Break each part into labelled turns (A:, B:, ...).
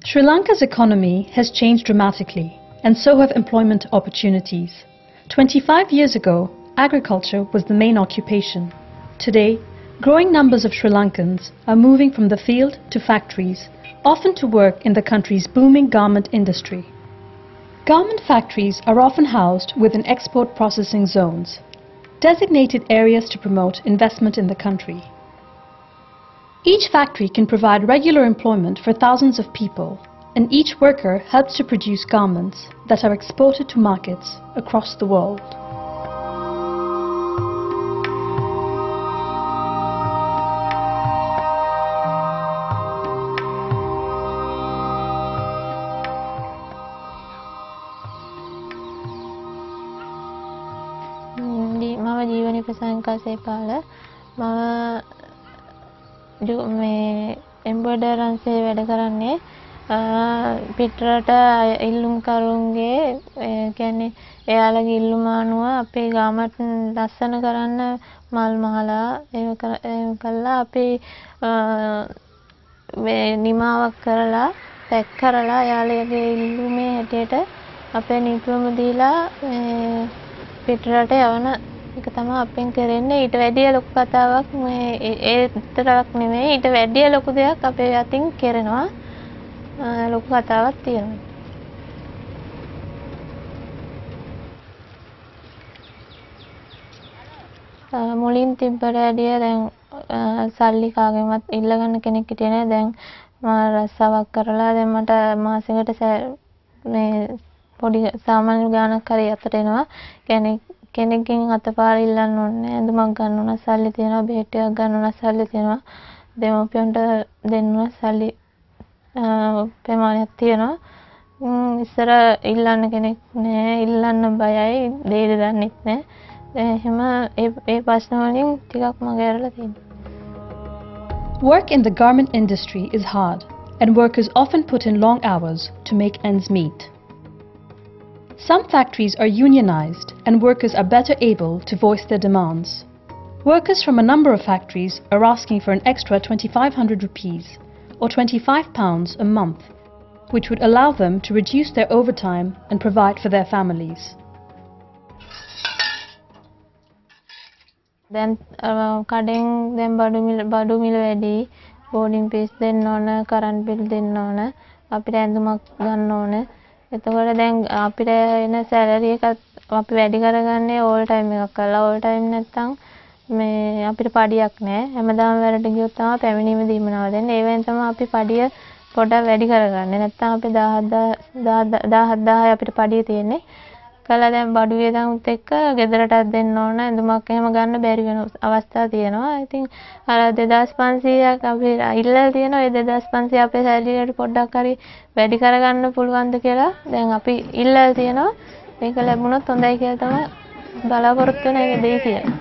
A: Sri Lanka's economy has changed dramatically, and so have employment opportunities. 25 years ago, agriculture was the main occupation. Today, growing numbers of Sri Lankans are moving from the field to factories, often to work in the country's booming garment industry. Garment factories are often housed within export processing zones, designated areas to promote investment in the country. Each factory can provide regular employment for thousands of people, and each worker helps to produce garments that are exported to markets across the world.
B: මම ජීවනයේ ප්‍රසංකාසයේ පාල මම මේ embroider අංශයේ වැඩ කරන්නේ පිටරට ඉල්ලුම් කරුන්ගේ කියන්නේ එයාලගේ ඉල්ලුම අනුව අපේ ගාමත් ලස්සන කරන්න මල් මහලා ඒක කළා අපි මේ නිමාවක් කරලා පැක් කරලා එයාලගේ ඉල්ලුමේ හැටියට අපේ නිපුවම දීලා පිටරට යවන ඒක තමයි අපෙන් කරන්නේ. ඊට වැඩිය ලොකු කතාවක් මේ ඒ විතරක් නෙමෙයි, ඊට වැඩිය ලොකු දෙයක් අපේ අතින් කරනවා. ලොකු කතාවක් තියෙනවා. මුලින් තිබ්බට වැඩිය දැන් සල්ලි කාගෙන්වත් ඉල්ලගන්න කෙනෙක් හිටියේ නැහැ. දැන් මම රස්සාවක් කරලා දැන් මට මාසෙකට මේ පොඩි සාමාන්‍ය ගාණක් හරි අතට එනවා. කියන්නේ කෙනෙක්ගෙන් අතපාර ඉල්ලන්න ඕනේ නැහැ. ඇඳුමක් ගන්න ඕන සල්ලි තියෙනවා, බේට් එකක් ගන්න ඕන සල්ලි තියෙනවා. දෙමව්පියන්ට දෙන්න ඕන සල්ලි ප්‍රමාණයක් තියෙනවා. ඉස්සර ඉල්ලන්න කෙනෙක් නැහැ, ඉල්ලන්න බයයි, දෙයිද දන්නෙත් නැහැ. එහෙම ඒ ප්‍රශ්න වලින් ටිකක් මගේ ඇරලා තියෙනවා.
A: Work in the garment industry is hard, and workers often put in long hours to make ends meet. Some factories are unionized, and workers are better able to voice their demands. Workers from a number of factories are asking for an extra 2,500 rupees, or £25 a month, which would allow them to reduce their overtime and provide for their families.
B: Then කඩෙන් දැන් බඩු මිල වැඩි, boarding fees දෙන්න ඕන, current bill දෙන්න ඕන, අපිට ඇඳුමක් ගන්න ඕන. එතකොට දැන් අපිට එන සැලරි එක අපි වැඩි කරගන්නේ ඕල් ටයිම් එකක් කරලා. ඕල් ටයිම් නැත්තම් මේ අපිට පඩියක් නැහැ. හැමදාම වැඩට ගියොත් තමයි පැමිණීම දීමනාව දෙන්නේ. ඒ වෙන තමයි අපි පඩිය පොඩ්ඩක් වැඩි කරගන්නේ. නැත්තම් අපි 17000යි අපිට පඩිය තියෙන්නේ. කළා දැන් බඩු වේදනුත් එක්ක ගෙදරටත් දෙන්න ඕන, ඇඳුමක් එහෙම ගන්න බැරි වෙන අවස්ථා තියෙනවා. ඉතින් අර 2500ක් අපි ඉල්ලලා තියෙනවා. ඒ 2500 අපේ සැලරියට පොඩ්ඩක් හරි වැඩි කරගන්න පුළුවන්ද කියලා දැන් අපි ඉල්ලලා තියෙනවා. මේක ලැබුණොත් හොඳයි කියලා තමයි බලාපොරොත්තු වෙන එක දෙයි කියලා.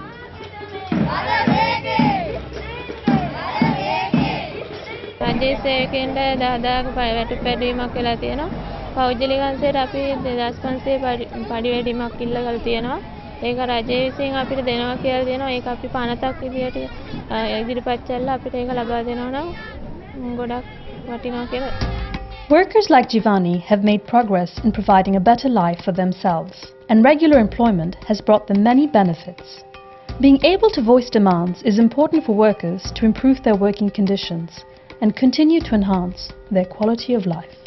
B: රජයේ සේවකයන්ට 10000ක වැටුප් වැඩිවීමක් වෙලා තියෙනවා. පෞද්ගලික අංශයට අපි 2500 පඩි වැඩිවීමක් ඉල්ලලා තියෙනවා. ඒක රජයේ විසින් අපිට දෙනවා කියලා දෙනවා. ඒක අපි පනතක් විදියට ඉදිරිපත් කළා අපිට ඒක ලබා දෙනවා නම් ගොඩක් වටිනවා කියලා.
A: Workers like Jivani have made progress in providing a better life for themselves, and regular employment has brought them many benefits. Being able to voice demands is important for workers to improve their working conditions and continue to enhance their quality of life.